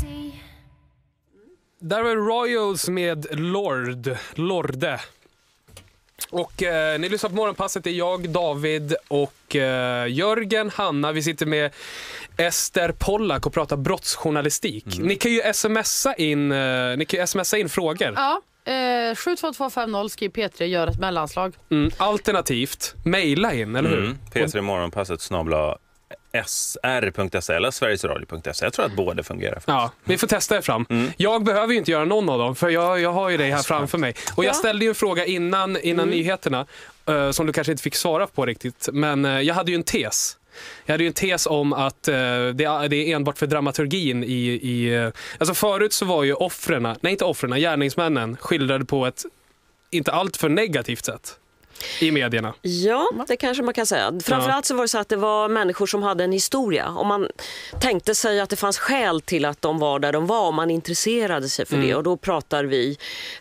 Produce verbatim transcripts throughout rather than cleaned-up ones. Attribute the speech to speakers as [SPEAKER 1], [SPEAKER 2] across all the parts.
[SPEAKER 1] Där var Royals med Lord, Lorde. Och eh, ni lyssnar på Morgonpasset, det är jag, David och eh, Jörgen, Hanna. Vi sitter med Ester Pollack och pratar brottsjournalistik. Mm. Ni kan ju smsa in, eh, ni kan ju smsa in frågor.
[SPEAKER 2] Ja, eh, sju två två fem noll skriv P tre, gör ett mellanslag.
[SPEAKER 1] Mm, alternativt, mejla in, eller hur?
[SPEAKER 3] Mm, P tre Morgonpasset snabla s r punkt s e eller sverigesradio punkt se. Jag tror att båda fungerar. Faktiskt.
[SPEAKER 1] Ja, vi får testa er fram. Mm. Jag behöver ju inte göra någon av dem, för jag, jag har ju dig här framför mig. Och jag ställde ju en fråga innan, innan mm. nyheterna uh, som du kanske inte fick svara på riktigt. Men uh, jag hade ju en tes. Jag hade ju en tes om att uh, det, är, det är enbart för dramaturgin i... i uh, alltså förut så var ju offrena, nej inte offrena, gärningsmännen skildrade på ett inte allt för negativt sätt i medierna.
[SPEAKER 4] Ja, det kanske man kan säga. Framförallt så var det så att det var människor som hade en historia. Om man tänkte sig att det fanns skäl till att de var där de var, om man intresserade sig för mm. det. Och då pratar vi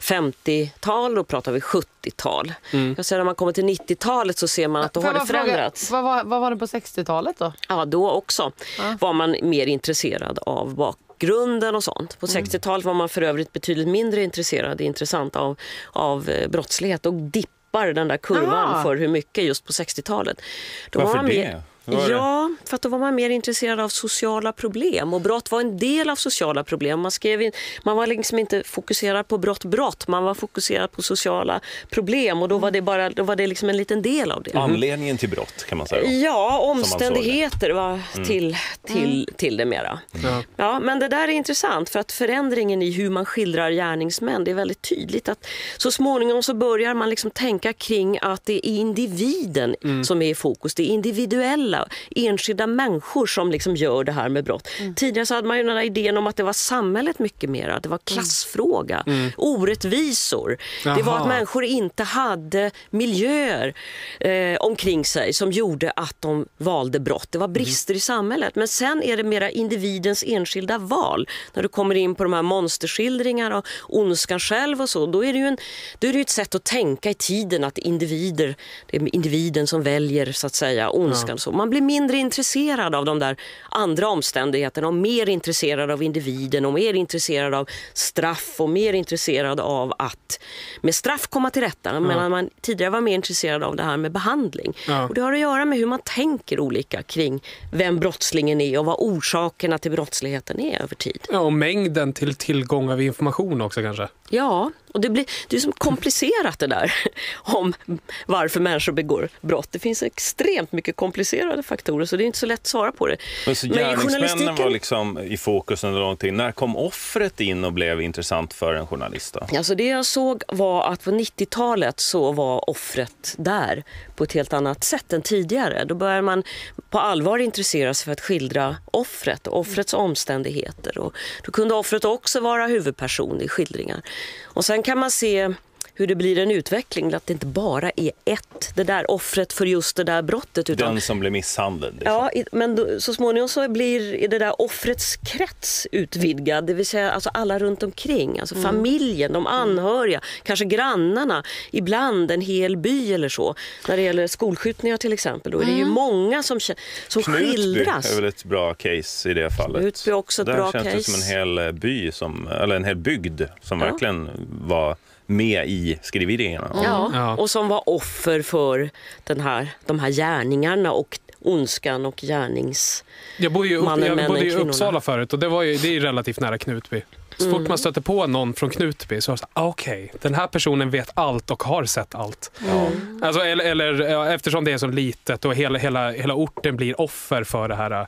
[SPEAKER 4] femtiotal, då pratar vi sjuttiotal. Mm. Jag säger, när man kommer till nittiotalet så ser man att då har det förändrats.
[SPEAKER 2] Vad var, vad var det på sextiotalet då?
[SPEAKER 4] Ja, då också ja. var man mer intresserad av bak. grunden och sånt. På mm. sextiotalet var man för övrigt betydligt mindre intresserad intressant av, av brottslighet och dippar den där kurvan Aha. för hur mycket just på sextiotalet. Då
[SPEAKER 3] Varför
[SPEAKER 4] var man
[SPEAKER 3] det?
[SPEAKER 4] Mer, ja, för att då var man mer intresserad av sociala problem och brott var en del av sociala problem. Man skrev in, man var liksom inte fokuserad på brott brott, man var fokuserad på sociala problem och då var det bara då var det liksom en liten del av det.
[SPEAKER 3] Anledningen till brott kan man säga. Då.
[SPEAKER 4] Ja, omständigheter var
[SPEAKER 3] mm.
[SPEAKER 4] till till mm. till det mera. Mm. Ja, men det där är intressant för att förändringen i hur man skildrar gärningsmän, det är väldigt tydligt att så småningom så börjar man liksom tänka kring att det är individen mm. som är i fokus, det är individuella enskilda människor som liksom gör det här med brott. Mm. Tidigare så hade man ju den här idén om att det var samhället mycket mer, att det var klassfråga, mm. orättvisor. Jaha. Det var att människor inte hade miljöer eh, omkring sig som gjorde att de valde brott. Det var brister mm. i samhället. Men sen är det mera individens enskilda val. När du kommer in på de här monsterskildringarna och ondskan själv och så, då är det ju en, då är det ju ett sätt att tänka i tiden att individer, det är individen som väljer så att säga ondskan. Ja. Så man blir mindre intresserad av de där andra omständigheterna och mer intresserad av individen och mer intresserad av straff och mer intresserad av att med straff komma till rätta. Ja. Medan man tidigare var mer intresserad av det här med behandling. Ja. Och det har att göra med hur man tänker olika kring vem brottslingen är och vad orsakerna till brottsligheten är över tid.
[SPEAKER 1] Ja, och mängden till tillgång av information också kanske.
[SPEAKER 4] Ja, och det blir det är som komplicerat det där om varför människor begår brott. Det finns extremt mycket komplicerade faktorer så det är inte så lätt att svara på det.
[SPEAKER 3] Men så gärningsmännen var liksom i fokus under lång tid. När kom offret in och blev intressant för en journalist då?
[SPEAKER 4] Alltså det jag såg var att på nittiotalet så var offret där på ett helt annat sätt än tidigare. Då börjar man på allvar intressera sig för att skildra offret och offrets omständigheter. Och då kunde offret också vara huvudperson i skildringar. Och sen kan man se hur det blir en utveckling, att det inte bara är ett, det där offret för just det där brottet. Utan,
[SPEAKER 3] den som blir misshandlad. Liksom.
[SPEAKER 4] Ja, men då, så småningom så blir det där offrets krets utvidgad, det vill säga alltså alla runt omkring, alltså mm. familjen, de anhöriga, mm. kanske grannarna, ibland en hel by eller så. När det gäller skolskjutningar till exempel, då är det ju många som, som skildras.
[SPEAKER 3] Knutby är väl ett bra case i det fallet.
[SPEAKER 4] Knutby är också ett
[SPEAKER 3] där
[SPEAKER 4] bra
[SPEAKER 3] känns
[SPEAKER 4] case.
[SPEAKER 3] Det som en hel by, som, eller en hel bygd som ja. verkligen var med i skriverierna.
[SPEAKER 4] Ja, ja, och som var offer för den här, de här gärningarna och ondskan och gärnings
[SPEAKER 1] Jag bodde ju upp, jag bodde i Uppsala förut och det, var ju, det är ju relativt nära Knutby. Så mm. fort man stöter på någon från Knutby så är det så här, okej, okay, den här personen vet allt och har sett allt. Mm. Alltså, eller, eller ja, eftersom det är så litet och hela, hela, hela orten blir offer för det här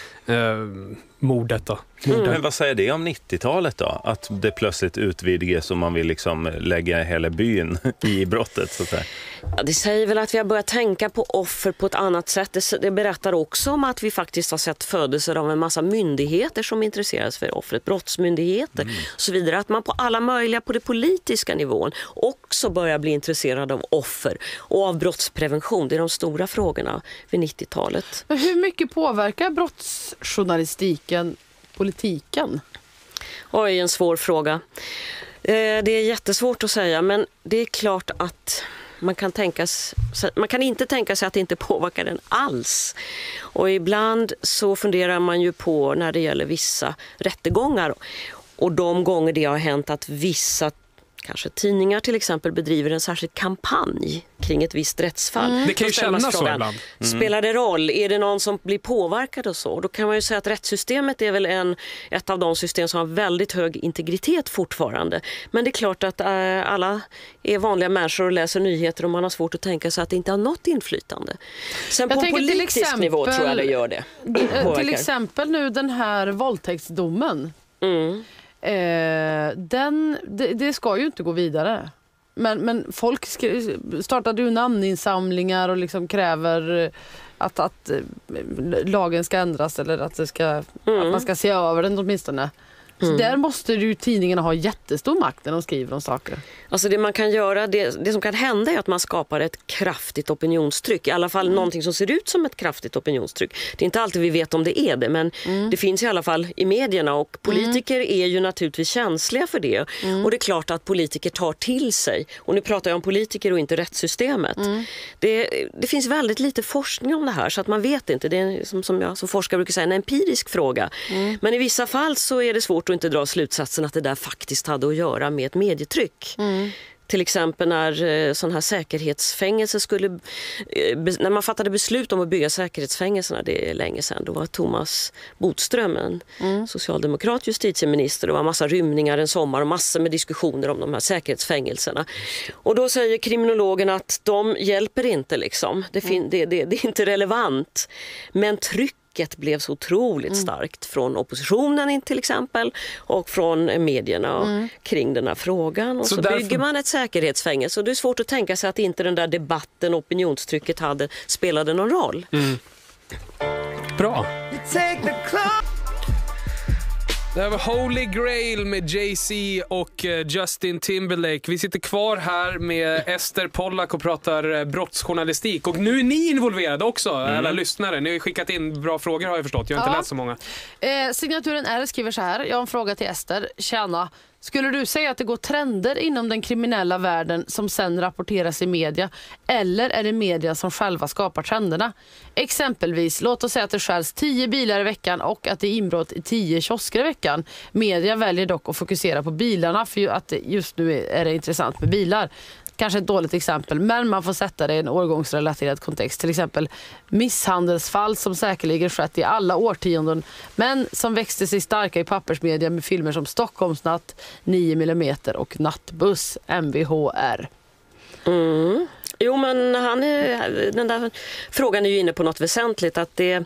[SPEAKER 1] Uh, mordet då.
[SPEAKER 3] Mm. Men vad säger det om nittiotalet då? Att det plötsligt utvidgas och man vill liksom lägga hela byn i brottet så att säga.
[SPEAKER 4] Ja, det säger väl att vi har börjat tänka på offer på ett annat sätt. Det, det berättar också om att vi faktiskt har sett födelser av en massa myndigheter som intresserar sig för offret, brottsmyndigheter mm. och så vidare. Att man på alla möjliga på det politiska nivån också börjar bli intresserad av offer och av brottsprevention. Det är de stora frågorna vid nittiotalet.
[SPEAKER 2] Men hur mycket påverkar brottsjournalistiken politiken?
[SPEAKER 4] Oj, en svår fråga. Det är jättesvårt att säga, men det är klart att Man kan, tänkas, man kan inte tänka sig att det inte påverkar den alls. Och ibland så funderar man ju på när det gäller vissa rättegångar och de gånger det har hänt att vissa kanske tidningar till exempel bedriver en särskild kampanj kring ett visst rättsfall.
[SPEAKER 1] Mm. Det kan ju kännas så ibland.
[SPEAKER 4] Mm. Spelar det roll? Är det någon som blir påverkad och så? Då kan man ju säga att rättssystemet är väl en, ett av de system som har väldigt hög integritet fortfarande. Men det är klart att äh, alla är vanliga människor och läser nyheter och man har svårt att tänka sig att det inte har något inflytande. Sen jag på politisk exempel, nivå tror jag det gör det.
[SPEAKER 2] Påverkar. Till exempel nu den här våldtäktsdomen. Mm. Eh, den, det, det ska ju inte gå vidare. Men, men folk startade ju namninsamlingar och liksom kräver att, att lagen ska ändras eller att, det ska, mm. att man ska se över den åtminstone. Så mm. där måste ju tidningarna ha jättestor makt när de skriver om saker.
[SPEAKER 4] Alltså det man kan göra, det, det som kan hända är att man skapar ett kraftigt opinionstryck. I alla fall mm. någonting som ser ut som ett kraftigt opinionstryck. Det är inte alltid vi vet om det är det, men mm. det finns i alla fall i medierna. Och politiker mm. är ju naturligtvis känsliga för det. Mm. Och det är klart att politiker tar till sig. Och nu pratar jag om politiker och inte rättssystemet. Mm. Det, det finns väldigt lite forskning om det här så att man vet inte. Det är som, som jag som forskare brukar säga en empirisk fråga. Mm. Men i vissa fall så är det svårt att inte dra slutsatsen att det där faktiskt hade att göra med ett medietryck. Mm. Till exempel när eh, sån här säkerhetsfängelse skulle eh, be, när man fattade beslut om att bygga säkerhetsfängelserna, det är länge sedan, då var Thomas Bodström en mm. socialdemokrat justitieminister, det var massa rymningar en sommar och massor med diskussioner om de här säkerhetsfängelserna. Och då säger kriminologen att de hjälper inte liksom. Det, fin- mm. det, det, det är inte relevant. Men tryck blev så otroligt mm. starkt från oppositionen till exempel och från medierna mm. kring den här frågan. Och så, så därför... bygger man ett säkerhetsfängelse och det är svårt att tänka sig att inte den där debatten, opinionstrycket hade, spelade någon roll. Mm.
[SPEAKER 1] Bra. Det här var Holy Grail med Jay-Z och Justin Timberlake. Vi sitter kvar här med Ester Pollack och pratar brottsjournalistik. Och nu är ni involverade också, mm. alla lyssnare. Ni har skickat in bra frågor har jag förstått. Jag har ja. inte läst så många.
[SPEAKER 2] Eh, signaturen R skriver så här. Jag har en fråga till Ester. Tjena. Skulle du säga att det går trender inom den kriminella världen som sen rapporteras i media? Eller är det media som själva skapar trenderna? Exempelvis, låt oss säga att det stjäls tio bilar i veckan och att det är inbrott i tio kiosker i veckan. Media väljer dock att fokusera på bilarna för att just nu är det intressant med bilar. Kanske ett dåligt exempel, men man får sätta det i en årgångsrelaterad kontext. Till exempel misshandelsfall som säkerligen skett i alla årtionden, men som växte sig starka i pappersmedia med filmer som Stockholmsnatt, nio millimeter och Nattbuss, M V H R.
[SPEAKER 4] Mm. Jo, men han är, den där frågan är ju inne på något väsentligt. Att det,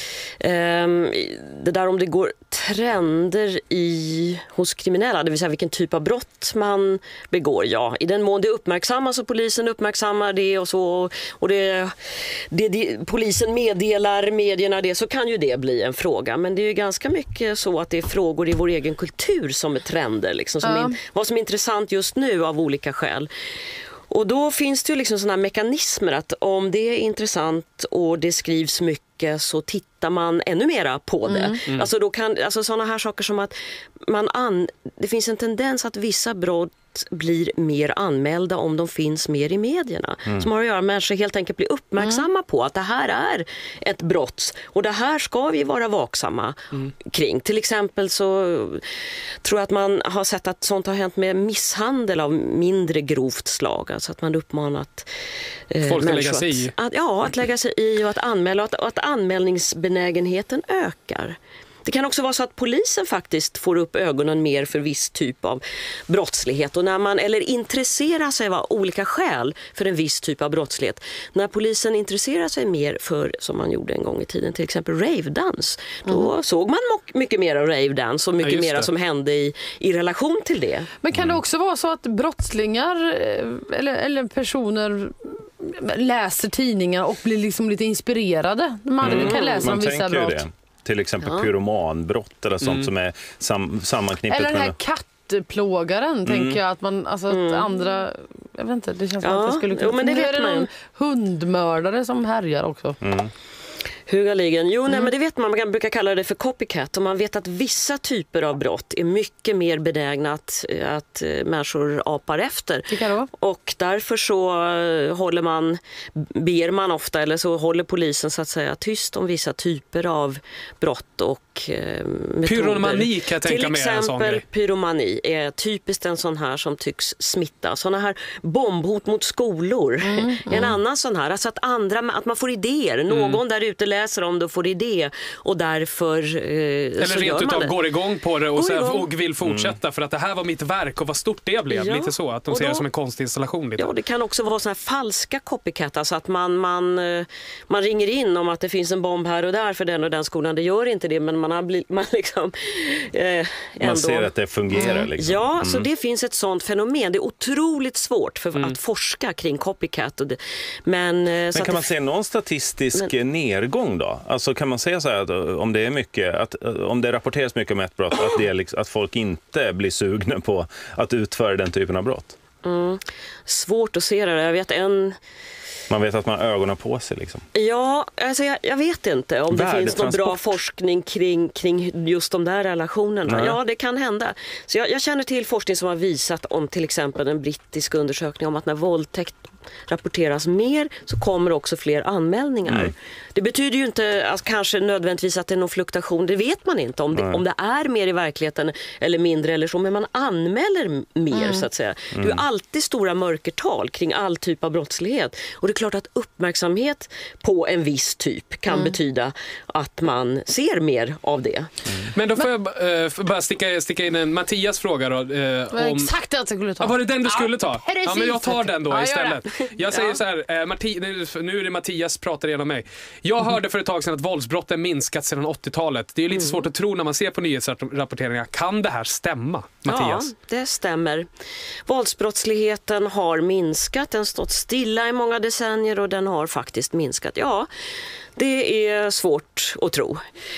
[SPEAKER 4] eh, det där om det går trender i, hos kriminella, det vill säga vilken typ av brott man begår. Ja, i den mån det uppmärksammas och polisen uppmärksammar det och så och det, det, det, polisen meddelar medierna det, så kan ju det bli en fråga. Men det är ju ganska mycket så att det är frågor i vår egen kultur som är trender. Liksom, som
[SPEAKER 2] ja.
[SPEAKER 4] är, vad som är intressant just nu av olika skäl. Och då finns det ju liksom såna mekanismer att om det är intressant och det skrivs mycket så tittar man ännu mera på det. Mm. Mm. Alltså då kan, alltså såna här saker som att man an, det finns en tendens att vissa brott blir mer anmälda om de finns mer i medierna. Mm. Som har att göra med att människor helt enkelt blir uppmärksamma mm. på att det här är ett brott och det här ska vi vara vaksamma mm. kring. Till exempel så tror jag att man har sett att sånt har hänt med misshandel av mindre grovt slag. Alltså att man uppmanat
[SPEAKER 1] eh, folk att lägga sig i.
[SPEAKER 4] Att, att, ja, att lägga sig i och att anmäla och att, och att anmälningsbenägenheten ökar. Det kan också vara så att polisen faktiskt får upp ögonen mer för viss typ av brottslighet och när man eller intresserar sig av olika skäl för en viss typ av brottslighet. När polisen intresserar sig mer för, som man gjorde en gång i tiden, till exempel ravedans, då mm. såg man mycket mer av ravedans och mycket ja, mer som hände i, i relation till det.
[SPEAKER 2] Men kan det också vara så att brottslingar eller, eller personer läser tidningar och blir liksom lite inspirerade? Man mm. kan läsa
[SPEAKER 3] man
[SPEAKER 2] om vissa brott.
[SPEAKER 3] Det. Till exempel ja. pyromanbrott eller sånt mm. som är sam- sammanknippet
[SPEAKER 2] eller den här
[SPEAKER 3] med...
[SPEAKER 2] kattplågaren mm. tänker jag att man alltså att mm. andra jag vet inte, det känns ja. som att det skulle kunna
[SPEAKER 4] jo, men det vet man.
[SPEAKER 2] Någon hundmördare som härjar också.
[SPEAKER 3] Mm.
[SPEAKER 4] Hugaligen. Jo, nej, men det vet man. Man brukar kalla det för copycat. Och man vet att vissa typer av brott är mycket mer benägna att, att människor apar efter.
[SPEAKER 2] Vilka då?
[SPEAKER 4] Och därför så håller man, ber man ofta, eller så håller polisen så att säga tyst om vissa typer av brott och eh, metoder.
[SPEAKER 1] Pyromani kan jag tänka mig.
[SPEAKER 4] Till exempel pyromani är typiskt en sån här som tycks smitta. Såna här bombhot mot skolor. Mm, mm. En annan sån här. Alltså att, andra, att man får idéer. Någon mm. där ute läser om det och får idé. Och därför eh,
[SPEAKER 1] Eller
[SPEAKER 4] så
[SPEAKER 1] rent utav går igång på det och, så, och vill fortsätta. Mm. För att det här var mitt verk och vad stort det blev. Ja. Lite så. Att de ser då, det som en konstinstallation. Lite.
[SPEAKER 4] Ja, det kan också vara såna här falska copycat. Alltså att man, man, man ringer in om att det finns en bomb här och där för den och den skolan. Det gör inte det, men man har blivit, man liksom eh, ändå...
[SPEAKER 3] Man ser att det fungerar. Mm. Liksom.
[SPEAKER 4] Ja, mm. så det finns ett sånt fenomen. Det är otroligt svårt för mm. att forska kring copycat. Och det, men
[SPEAKER 3] men
[SPEAKER 4] så
[SPEAKER 3] kan
[SPEAKER 4] att
[SPEAKER 3] man
[SPEAKER 4] det,
[SPEAKER 3] se någon statistisk men, nedgång då? Alltså kan man säga så här att om det är mycket, att om det rapporteras mycket om ett brott, att, det är liksom, att folk inte blir sugna på att utföra den typen av brott?
[SPEAKER 4] Mm. Svårt att se det. Jag vet en...
[SPEAKER 3] Man vet att man har ögonen på sig liksom.
[SPEAKER 4] Ja, alltså jag, jag vet inte om det finns någon bra forskning kring, kring just de där relationerna. Nej. Ja, det kan hända. Så jag, jag känner till forskning som har visat om till exempel en brittisk undersökning om att när våldtäkt rapporteras mer så kommer också fler anmälningar. Mm. Det betyder ju inte alltså, kanske nödvändigtvis att det är någon fluktuation. Det vet man inte om det, om det är mer i verkligheten eller mindre eller så. Men man anmäler mer mm. så att säga. Mm. Det är alltid stora mörkertal kring all typ av brottslighet. Och det är klart att uppmärksamhet på en viss typ kan mm. betyda att man ser mer av det. Mm.
[SPEAKER 1] Men då får jag uh, bara sticka, sticka in en Mattias fråga då. Uh,
[SPEAKER 2] om... Exakt det jag skulle ta.
[SPEAKER 1] Ah, var det den du skulle ta?
[SPEAKER 2] Ja,
[SPEAKER 1] ja, men jag tar den då
[SPEAKER 2] ja,
[SPEAKER 1] istället. Jag säger ja. så här, eh, Marti, nu är det Mattias pratar genom mig. Jag mm. hörde för ett tag sedan att våldsbrotten minskat sedan åttiotalet. Det är lite mm. svårt att tro när man ser på nyhetsrapporteringar. Kan det här stämma, Mattias?
[SPEAKER 4] Ja, det stämmer. Våldsbrottsligheten har minskat. Den har stått stilla i många decennier och den har faktiskt minskat. Ja, det är svårt att tro.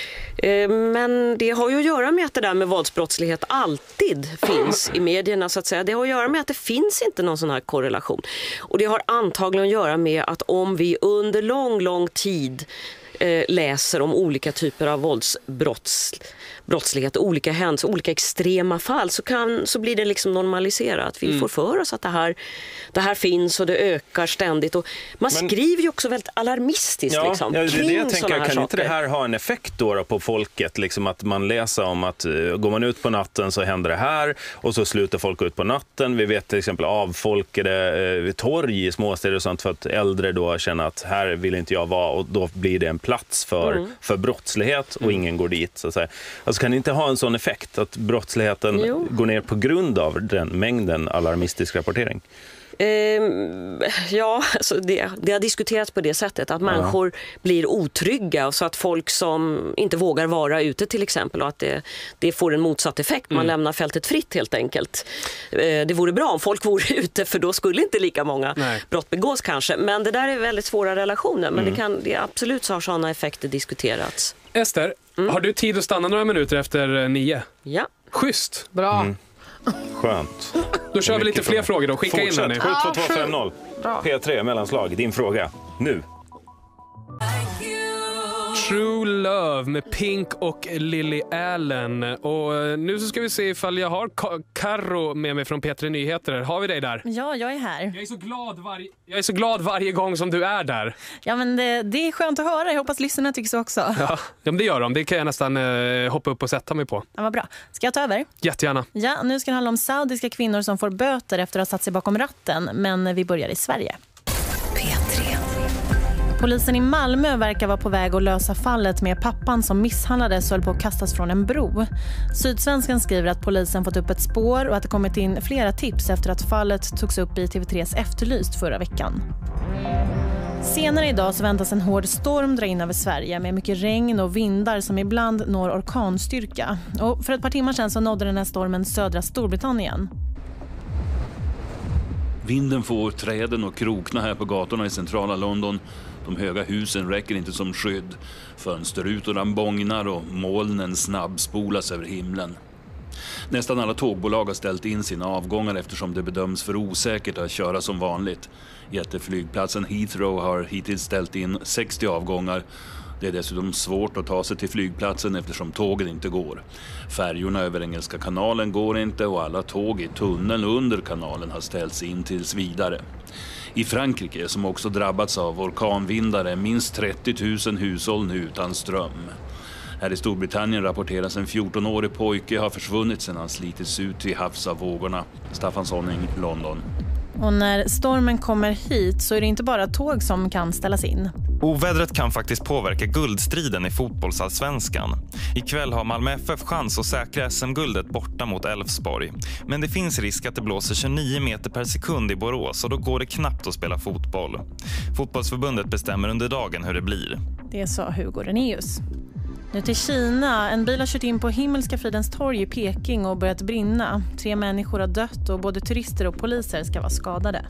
[SPEAKER 4] Men det har ju att göra med att det där med våldsbrottslighet alltid finns i medierna så att säga. Det har att göra med att det finns inte någon sån här korrelation. Och det har antagligen att göra med att om vi under lång, lång tid eh, läser om olika typer av våldsbrottslighet, olika händelser, olika extrema fall så, kan, så blir det liksom normaliserat. Vi mm. får för oss att det här, det här finns och det ökar ständigt. Och man Men, skriver ju också väldigt alarmistiskt.
[SPEAKER 3] Ja,
[SPEAKER 4] liksom,
[SPEAKER 3] ja, det är det jag tänker. Kan
[SPEAKER 4] saker.
[SPEAKER 3] inte det här ha en effekt då, då på folket? Liksom att man läser om att uh, går man ut på natten så händer det här och så slutar folk ut på natten. Vi vet till exempel avfolkade uh, torg i småstäder och sånt för att äldre då känner att här vill inte jag vara och då blir det en plats för, mm. för brottslighet och mm. ingen går dit. Så att säga. Alltså kan det inte ha en sån effekt att brottsligheten jo. går ner på grund av den mängden alarmistisk rapportering?
[SPEAKER 4] Um, ja, alltså det, det har diskuterats på det sättet att människor ja. blir otrygga så att folk som inte vågar vara ute till exempel och att det, det får en motsatt effekt. Man mm. lämnar fältet fritt helt enkelt. Uh, det vore bra om folk vore ute för då skulle inte lika många Nej. brott begås kanske. Men det där är väldigt svåra relationer men mm. det kan det absolut så har sådana effekter diskuterats.
[SPEAKER 1] Ester, mm. har du tid att stanna några minuter efter nio?
[SPEAKER 4] Ja.
[SPEAKER 1] Schysst.
[SPEAKER 2] Bra.
[SPEAKER 3] Mm. Skönt.
[SPEAKER 1] Då kör vi lite fler frågor då. Skicka
[SPEAKER 3] Fortsätt.
[SPEAKER 1] in den.
[SPEAKER 3] sju två två fem noll. P tre mellanslag. Din fråga. Nu.
[SPEAKER 1] True Love med Pink och Lily Allen. Och nu så ska vi se ifall jag har Karo med mig från P tre Nyheter. Har vi dig där?
[SPEAKER 5] Ja, jag är här.
[SPEAKER 1] Jag är så glad, varje, jag är så glad varje gång som du är där.
[SPEAKER 5] Ja, men det, det är skönt att höra. Jag hoppas lyssnarna tycker så också.
[SPEAKER 1] Ja, ja men det gör de. Det kan jag nästan eh, hoppa upp och sätta mig på.
[SPEAKER 5] Ja, vad bra. Ska jag ta över?
[SPEAKER 1] Jättegärna.
[SPEAKER 5] Ja, nu ska det handla om saudiska kvinnor som får böter efter att ha satt sig bakom ratten. Men vi börjar i Sverige. P tre. Polisen i Malmö verkar vara på väg att lösa fallet med pappan som misshandlades och höll på att kastas från en bro. Sydsvenskan skriver att polisen fått upp ett spår och att det kommit in flera tips efter att fallet togs upp i T V tre:s Efterlyst förra veckan. Senare idag så väntas en hård storm dra in över Sverige med mycket regn och vindar som ibland når orkanstyrka. Och för ett par timmar sedan så nådde den här stormen södra Storbritannien.
[SPEAKER 6] Vinden får träden och krokna här på gatorna i centrala London. De höga husen räcker inte som skydd. Fönsterrutorna bångnar och molnen snabbspolas över himlen. Nästan alla tågbolag har ställt in sina avgångar eftersom det bedöms för osäkert att köra som vanligt. Jätteflygplatsen Heathrow har hittills ställt in sextio avgångar Det är dessutom svårt att ta sig till flygplatsen eftersom tågen inte går. Färjorna över Engelska kanalen går inte och alla tåg i tunneln under kanalen har ställts in tills vidare. I Frankrike, som också drabbats av orkanvindar, är minst trettio tusen hushåll nu utan ström. Här i Storbritannien rapporteras en fjorton-årig pojke har försvunnit sedan han slitits ut till havs av vågorna. Staffan Sonning, London.
[SPEAKER 5] Och när stormen kommer hit så är det inte bara tåg som kan ställas in.
[SPEAKER 7] Ovädret kan faktiskt påverka guldstriden i fotbollsallsvenskan. Ikväll har Malmö F F chans att säkra S M-guldet borta mot Elfsborg. Men det finns risk att det blåser tjugonio meter per sekund i Borås och då går det knappt att spela fotboll. Fotbollsförbundet bestämmer under dagen hur det blir.
[SPEAKER 5] Det sa Hugo Renéus. Nu till Kina. En bil har kört in på Himmelska fridens torg i Peking och börjat brinna. Tre människor har dött och både turister och poliser ska vara skadade.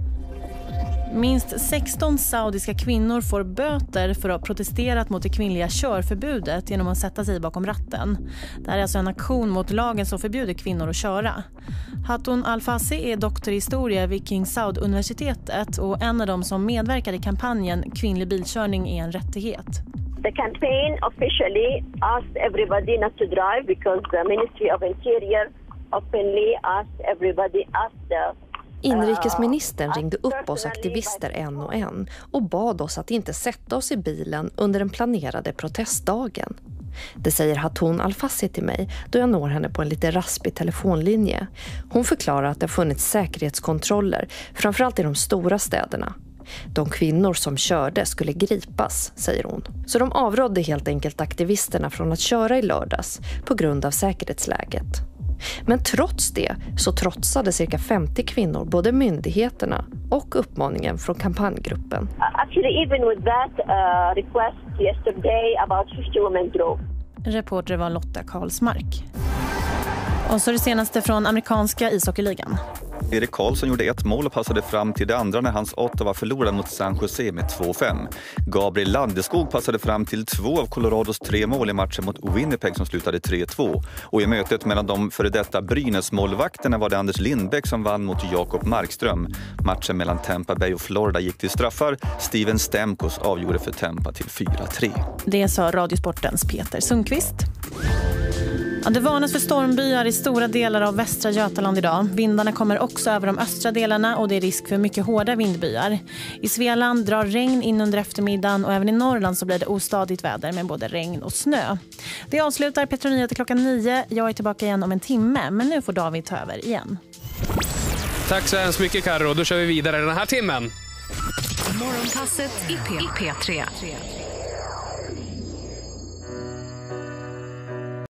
[SPEAKER 5] Minst sexton saudiska kvinnor får böter för att ha protesterat mot det kvinnliga körförbudet genom att sätta sig bakom ratten. Det här är alltså en aktion mot lagen som förbjuder kvinnor att köra. Hatun Al-Fassi är doktor i historia vid King Saud-universitetet och en av dem som medverkar i kampanjen Kvinnlig bilkörning är en rättighet.
[SPEAKER 8] The campaign officially asked everybody not to drive because the Ministry of Interior openly asked everybody asked the
[SPEAKER 9] Inrikesministern ringde upp oss aktivister en och en och bad oss att inte sätta oss i bilen under den planerade protestdagen. Det säger Hatun Al-Fassi till mig då jag når henne på en lite raspig telefonlinje. Hon förklarar att det har funnits säkerhetskontroller, framförallt i de stora städerna. De kvinnor som körde skulle gripas, säger hon. Så de avrådde helt enkelt aktivisterna från att köra i lördags på grund av säkerhetsläget. Men trots det så trotsade cirka femtio kvinnor både myndigheterna och uppmaningen från kampanjgruppen.
[SPEAKER 8] Actually, even with that uh, request yesterday, about fifty women drove.
[SPEAKER 5] Reporter var Lotta Karlsmark. Och så det senaste från amerikanska ishockeyligan.
[SPEAKER 10] Erik Karlsson gjorde ett mål och passade fram till det andra när hans Ottawa förlorade mot San Jose med två fem. Gabriel Landeskog passade fram till två av Colorados tre mål i matchen mot Winnipeg som slutade tre två. Och i mötet mellan de före detta Brynäs-målvakterna var det Anders Lindbäck som vann mot Jakob Markström. Matchen mellan Tampa Bay och Florida gick till straffar. Steven Stamkos avgjorde för Tampa till fyra tre.
[SPEAKER 5] Det sa Radiosportens Peter Sundqvist. Ja, det varnas för stormbyar i stora delar av västra Götaland idag. Vindarna kommer också över de östra delarna och det är risk för mycket hårda vindbyar. I Svealand drar regn in under eftermiddagen och även i Norrland så blir det ostadigt väder med både regn och snö. Det avslutar Petro Nyheter klockan nio. Jag är tillbaka igen om en timme, men nu får David ta över igen.
[SPEAKER 1] Tack så hemskt mycket, Karo. Då kör vi vidare den här timmen.
[SPEAKER 11] Morgonpasset i P tre.